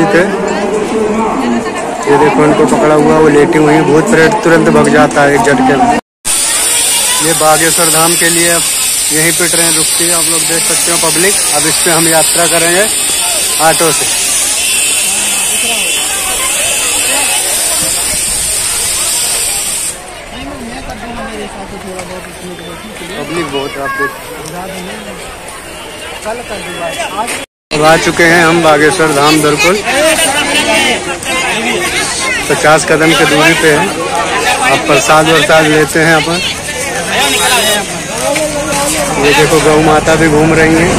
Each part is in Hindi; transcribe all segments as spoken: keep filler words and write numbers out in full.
के। ये देखो इनको पकड़ा हुआ, वो लेटी हुई है। भूत प्रेत तुरंत भग जाता है एक झटके में। ये बागेश्वर धाम के लिए अब यहीं पे ट्रेन रुकती है, आप लोग देख सकते हो पब्लिक। अब इस पे हम यात्रा करेंगे ऑटो से। पब्लिक बहुत है, आप देख। अब आ चुके हैं हम बागेश्वर धाम बिल्कुल पचास कदम की दूरी पे है। अब प्रसाद वरसाद लेते हैं अपन। ये देखो गौ माता भी घूम रही हैं।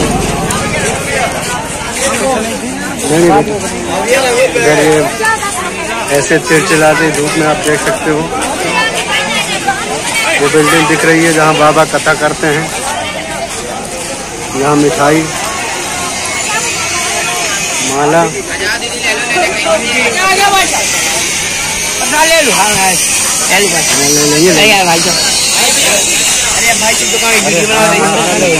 इधर ये ऐसे चिलचिलाती धूप में आप देख सकते हो। वो बिल्डिंग दिख रही है जहाँ बाबा कथा करते हैं। यहाँ मिठाई माला ले लेंगे। अरे भाई की दुकान वीडियो बना रही है।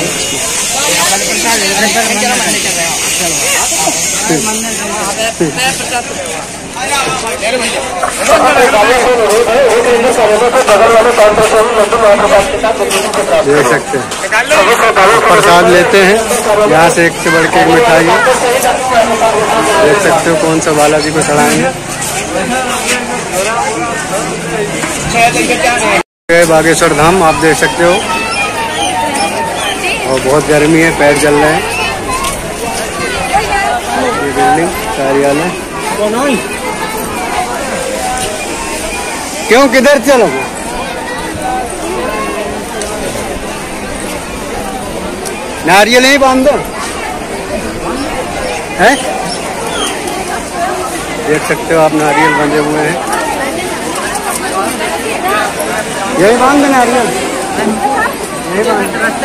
देख सकते हैं प्रसाद लेते हैं यहाँ से, एक से बढ़ के एक मिठाई है। देख सकते हो कौन सा बालाजी को चढ़ाएंगे। बागेश्वर धाम आप देख सकते हो, और बहुत गर्मी है, पैर जल रहे हैं। ये बिल्डिंग कार्यालय क्यों, किधर चलो? नारियल ही बांध दो है। देख सकते हो आप नारियल बंधे हुए हैं। यही बांध देना नारियल, यही बांध।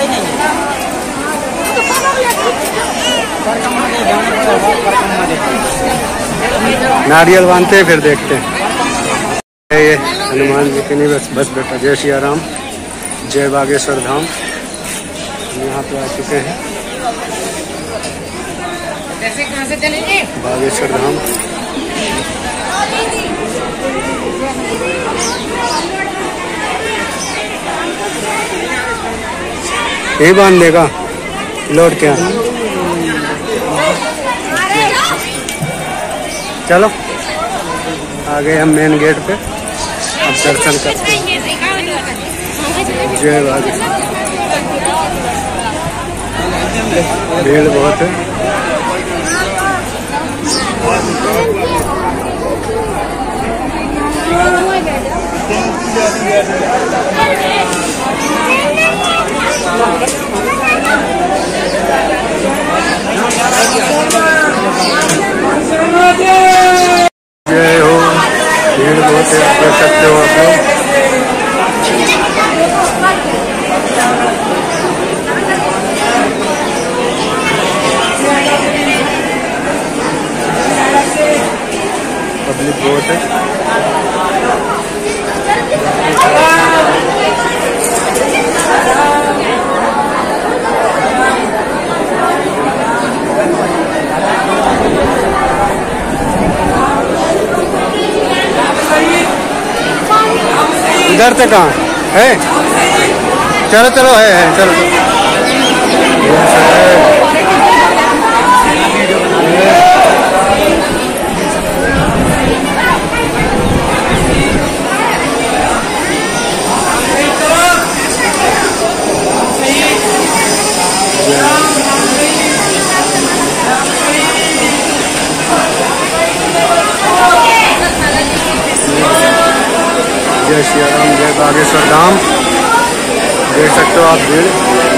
नारियल बांधते हैं फिर देखते हैं। ये हनुमान जी की नहीं, बस बस बेटा। जय श्री राम, जय बागेश्वर धाम। हम यहाँ पे आ चुके हैं बागेश्वर धाम। यही बांध देगा, लौट के चलो। आ गए हम मेन गेट पे, अब दर्शन करते हैं। जय बागेश्वर। भीड़ बहुत है। जय हो। भीड़ बहुत है, आप देख सकते हो आप लोग। पब्लिक बहुत है। इधर से कहाँ है? चलो चलो है, है चलो। जय श्री राम, जय बागेश्वर धाम। देख सकते हो आप भीड़।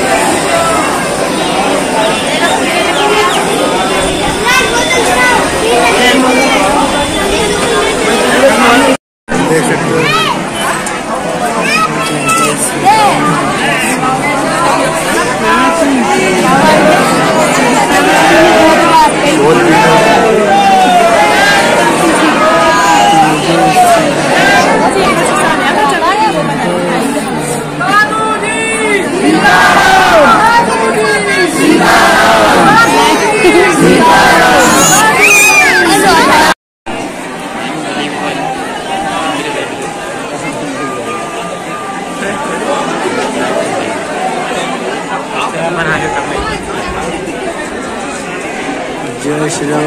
देख सकते हो बहुत भीड़ है।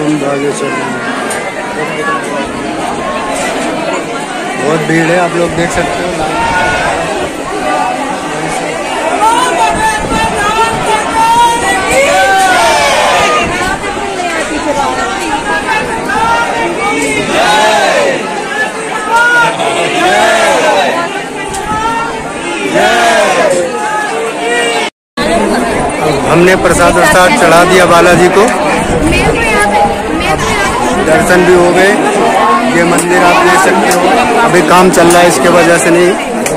धाम बागेश्वर धाम। बहुत भीड़ है, आप लोग देख सकते हो। हमने प्रसाद प्रसाद चढ़ा दिया बालाजी को, दर्शन भी हो गए। ये मंदिर आप देख सकते हो, अभी काम चल रहा है इसके वजह से नहीं।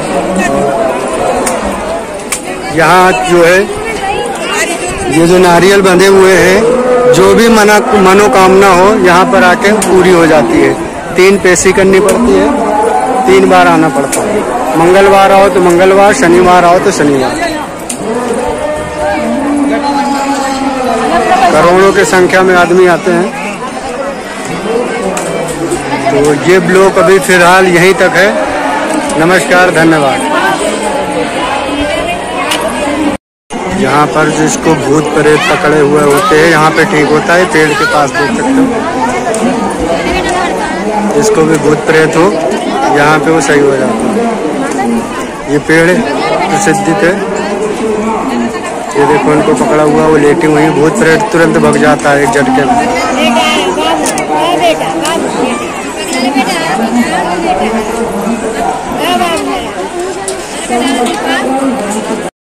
यहाँ जो है ये जो नारियल बंधे हुए हैं, जो भी मना मनोकामना हो यहाँ पर आके पूरी हो जाती है। तीन पेशी करनी पड़ती है, तीन बार आना पड़ता है। मंगलवार आओ तो मंगलवार, शनिवार आओ तो शनिवार। करोड़ों की संख्या में आदमी आते हैं। तो ये ब्लॉग अभी फिलहाल यहीं तक है। नमस्कार, धन्यवाद। यहाँ पर जिसको भूत प्रेत पकड़े हुए होते हैं यहाँ पे ठीक होता है। पेड़ के पास देख सकते हो, जिसको भी भूत प्रेत हो यहाँ पे वो सही हो जाता है। ये पेड़ प्रसिद्धित है। ये देखो उनको पकड़ा हुआ, वो लेटी हुई। भूत प्रेत तुरंत भग जाता है एक झटके में।